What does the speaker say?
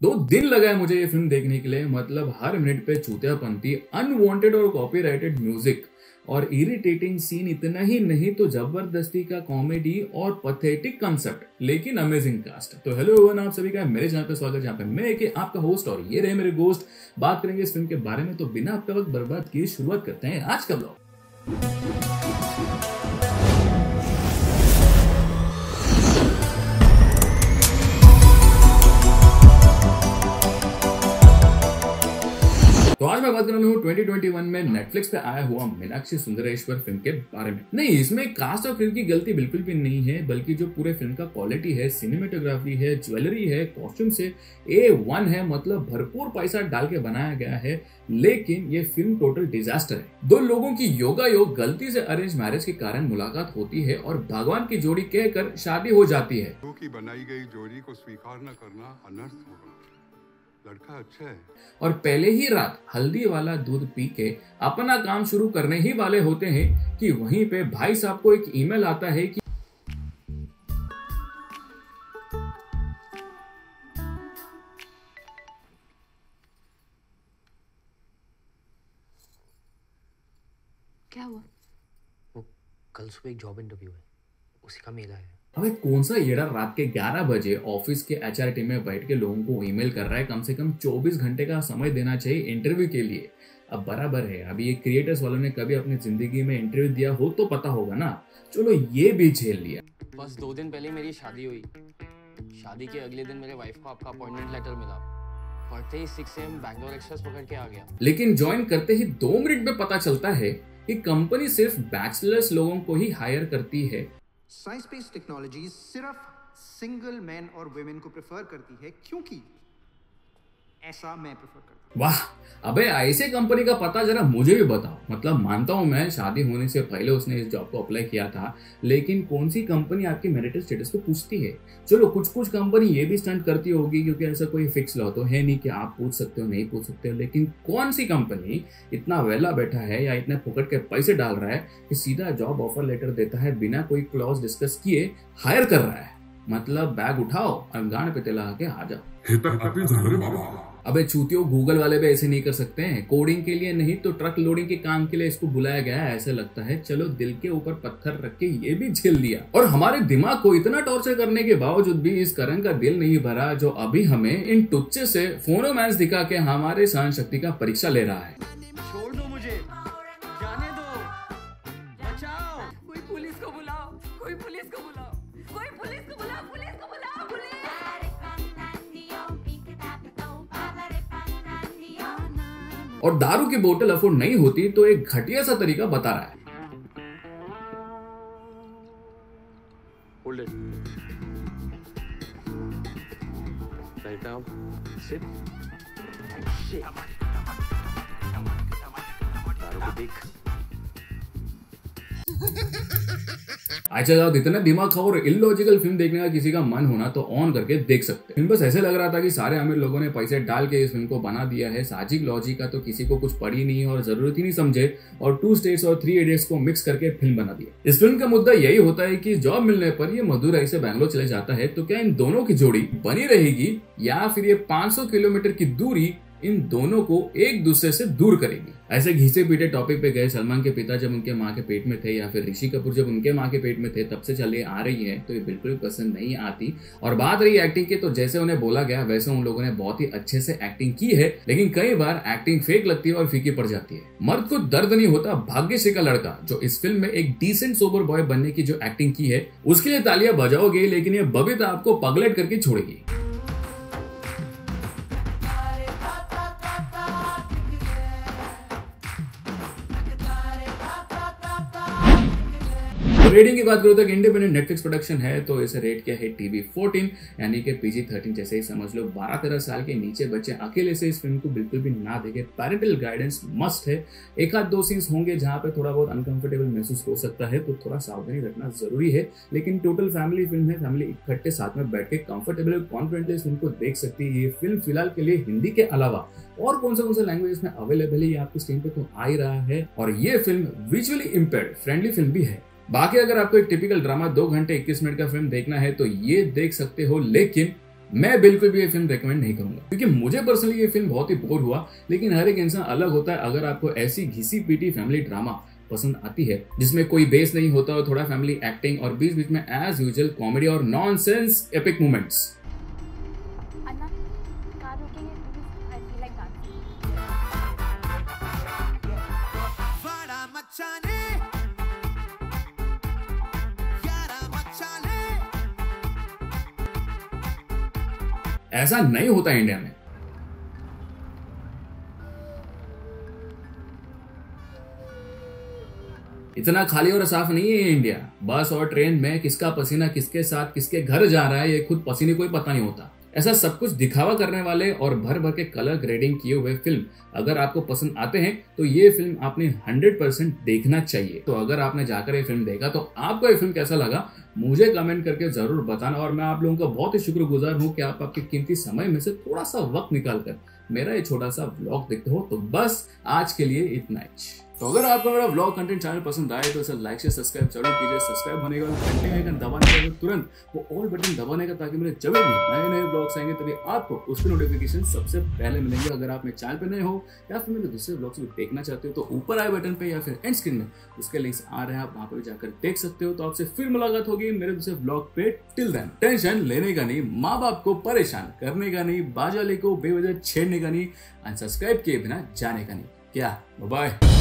2 दिन लगा है मुझे ये फिल्म देखने के लिए। मतलब हर मिनट पे चूतियापंती, अनवांटेड और कॉपीराइटेड म्यूजिक और इरिटेटिंग सीन, इतना ही नहीं तो जबरदस्ती का कॉमेडी और पथेटिक कंसेप्ट, लेकिन अमेजिंग कास्ट। तो हेलो एवरीवन, आप सभी का मेरे चैनल पे स्वागत है, जहाँ पे मैं कि आपका होस्ट और ये रहे मेरे दोस्त। बात करेंगे इस फिल्म के बारे में, तो बिना आपका वक्त बर्बाद किए शुरुआत करते हैं आज का ब्लॉग। तो आज मैं बात कर रहा हूँ 2021 में नेटफ्लिक्स पे आया हुआ मीनाक्षी सुंदरेश्वर फिल्म के बारे में। नहीं, इसमें कास्ट और फिल्म की गलती बिल्कुल भी नहीं है, बल्कि जो पूरे फिल्म का क्वालिटी है, सिनेमेटोग्राफी है, ज्वेलरी है, कॉस्ट्यूम्स है, A1 है। मतलब भरपूर पैसा डाल के बनाया गया है, लेकिन ये फिल्म टोटल डिजास्टर है। 2 लोगों की योगायोग गलती से अरेंज मैरिज के कारण मुलाकात होती है और भगवान की जोड़ी कहकर शादी हो जाती है। की बनाई गई जोड़ी को स्वीकार न करना अनर्थ होगा। लड़का अच्छा है। और पहले ही रात हल्दी वाला दूध पी के अपना काम शुरू करने ही वाले होते हैं कि वहीं पे भाई साहब को एक ईमेल आता है कि क्या हुआ? वो कल सुबह एक जॉब इंटरव्यू है, उसी का मेल आया है। अबे कौन सा येड़ा रात के 11 बजे ऑफिस के HR टीम में बैठ के लोगों को ईमेल कर रहा है। कम से कम 24 घंटे का समय देना चाहिए इंटरव्यू के लिए। अब बराबर है, अभी ये क्रिएटर्स वालों ने कभी अपनी जिंदगी में इंटरव्यू दिया हो तो पता होगा ना। चलो ये भी झेल लिया। बस 2 दिन पहले मेरी शादी हुई। शादी के अगले दिन मेरे वाइफ को आपका अपॉइंटमेंट लेटर मिला। पढ़ते ही 6 AM बैंगलोर एक्सप्रेस पकड़ के आ गया। लेकिन ज्वाइन करते ही 2 मिनट में पता चलता है कि कंपनी सिर्फ बैचलर्स लोगों को ही हायर करती है। साइंस बेस्ड टेक्नोलॉजी सिर्फ सिंगल मैन और वुमेन को प्रेफर करती है, क्योंकि ऐसा मैं प्रेफर करता हूं। वाह, अबे ऐसे कंपनी का पता जरा मुझे भी बताओ। मतलब मानता हूं मैं, शादी होने से पहले उसने इस जॉब को अप्लाई किया था, लेकिन कौन सी कंपनी आपके मैरिटल स्टेटस को पूछती है? चलो कुछ कंपनी ये भी स्टंट करती होगी, क्योंकि ऐसा कोई फिक्स लॉ तो है नहीं कि आप पूछ सकते हो नहीं पूछ सकते हो। लेकिन कौन सी कंपनी इतना वेला बैठा है या इतने फुकट के पैसे डाल रहा है कि सीधा जॉब ऑफर लेटर देता है, बिना कोई क्लॉज डिस्कस किए हायर कर रहा है? मतलब बैग उठाओ और गांड पे तेला के आ जाओ। अबे चूतियों, गूगल वाले भी ऐसे नहीं कर सकते हैं। कोडिंग के लिए नहीं तो ट्रक लोडिंग के काम के लिए इसको बुलाया गया है ऐसे लगता है। चलो दिल के ऊपर पत्थर रख के ये भी झेल लिया। और हमारे दिमाग को इतना टॉर्चर करने के बावजूद भी इस करण का दिल नहीं भरा, जो अभी हमें इन टुच्चे से फोनोमैन्स दिखा के हमारे सहन शक्ति का परीक्षा ले रहा है। छोड़ दो मुझे, जाने दो, बचाओ। कोई पुलिस को बुलाओ, कोई पुलिस को बुलाओ, कोई पुलिस को बुलाओ, पुलिस को बुलाओ, पुलिस। और दारू की बोतल अफोर्ड नहीं होती तो एक घटिया सा तरीका बता रहा है। Hold it. Right now, sit. Shit. दारू को देख। अच्छा जाओ, इतना दिमाग खाओ और इलॉजिकल फिल्म देखने का किसी का मन होना तो ऑन करके देख सकते हैं। फिल्म बस ऐसे लग रहा था कि सारे अमीर लोगों ने पैसे डाल के इस फिल्म को बना दिया है। साजिक लॉजिक का तो किसी को कुछ पड़ी नहीं है और जरूरत ही नहीं समझे, और 2 स्टेट्स और 3 इडियट्स को मिक्स करके फिल्म बना दिया। इस फिल्म का मुद्दा यही होता है कि जॉब मिलने पर ये मदुरई से बैंगलोर चले जाता है, तो क्या इन दोनों की जोड़ी बनी रहेगी या फिर ये 500 किलोमीटर की दूरी इन दोनों को एक दूसरे से दूर करेगी? ऐसे घिसे पीटे टॉपिक पे गए सलमान के पिता जब उनके माँ के पेट में थे, या फिर ऋषि कपूर जब उनके माँ के पेट में थे, तब से चले आ रही है, तो ये बिल्कुल पसंद नहीं आती। और बात रही एक्टिंग की, तो जैसे उन्हें बोला गया वैसे उन लोगों ने बहुत ही अच्छे से एक्टिंग की है, लेकिन कई बार एक्टिंग फेक लगती है और फीकी पड़ जाती है। मर्द को दर्द नहीं होता भाग्यश्री का लड़का, जो इस फिल्म में एक डिसेंट सोबर बॉय बनने की जो एक्टिंग की है, उसके लिए तालियां बजाओगे, लेकिन ये बबीता आपको पगलेट करके छोड़ेगी। रेटिंग की बात करो तो इंडिपेंडेंट नेटफ्लिक्स प्रोडक्शन है, तो इसे रेट किया है TV-14 यानी कि PG-13 जैसे ही समझ लो। 12-13 साल के नीचे बच्चे अकेले से इस फिल्म को बिल्कुल भी ना देखे। पैरेंटल गाइडेंस मस्ट है। 1-2 सीन्स होंगे जहां पे थोड़ा बहुत अनकंफर्टेबल महसूस हो सकता है, तो थोड़ा सावधानी रखना जरूरी है। लेकिन टोटल फैमिली फिल्म है, फैमिली इकट्ठे साथ में बैठ के कंफर्टेबल कॉन्फिडेंटली इस फिल्म को देख सकती है। ये फिल्म फिलहाल के लिए हिंदी के अलावा और कौन सा लैंग्वेज में अवेलेबल है ये आपकी स्क्रीन पे तो आ ही रहा है। और ये film visually impaired friendly film भी है। बाकी अगर आपको एक टिपिकल ड्रामा 2 घंटे 21 मिनट का फिल्म देखना है तो ये देख सकते हो, लेकिन मैं बिल्कुल भी ये फिल्म रेकमेंड नहीं करूंगा, क्योंकि मुझे पर्सनली ये फिल्म बहुत ही बोर हुआ। लेकिन हर एक इंसान अलग होता है। अगर आपको ऐसी घिसी पीटी फैमिली ड्रामा पसंद आती है जिसमें कोई बेस नहीं होता और थोड़ा फैमिली एक्टिंग और बीच बीच में एज यूजुअल कॉमेडी और nonsense epic moments, Anna car रोकेंगे please, I feel like dancing. वाड़ा मचाने यारा मचाने। ऐसा नहीं होता इंडिया में। इतना खाली और साफ नहीं है इंडिया। बस और ट्रेन में किसका पसीना किसके साथ किसके घर जा रहा है ये खुद पसीने को ही पता नहीं होता। ऐसा सब कुछ दिखावा करने वाले और भर भर के कलर ग्रेडिंग किए हुए फिल्म अगर आपको पसंद आते हैं तो ये फिल्म आपने 100% देखना चाहिए। तो अगर आपने जाकर ये फिल्म देखा तो आपको ये फिल्म कैसा लगा मुझे कमेंट करके जरूर बताना। और मैं आप लोगों का बहुत ही शुक्रगुजार हूँ कि आप आपके कीमती समय में से थोड़ा सा वक्त निकाल कर मेरा ये छोटा सा व्लॉग देखते हो। तो बस आज के लिए इतना ही। तो अगर आपको मेरा व्लॉग कंटेंट चैनल पसंद आए तो इसे लाइक से सब्सक्राइब जरूर कीजिए। सब्सक्राइब होने के बाद घंटे आइकन दबाने के बाद तुरंत वो ऑल बटन दबाने का, ताकि मेरे जब भी नए नए व्लॉग्स आएंगे तभी आपको उसके नोटिफिकेशन सबसे पहले मिलेंगे। अगर आप मेरे चैनल पे नए हो या फिर मेरे दूसरे व्लॉग्स भी देखना चाहते हो तो ऊपर आए बटन पे या फिर एंड स्क्रीन में उसके लिंक्स आ रहे हैं, आप वहां पर जाकर देख सकते हो। तो आपसे फिर मुलाकात होगी मेरे दूसरे व्लॉग पे। टिल देन टेंशन लेने का नहीं, माँ बाप को परेशान करने का नहीं, बाजाले को बेवजह छेड़ने का नहीं, अनसब्सक्राइब किए बिना जाने का नहीं। क्या बाय।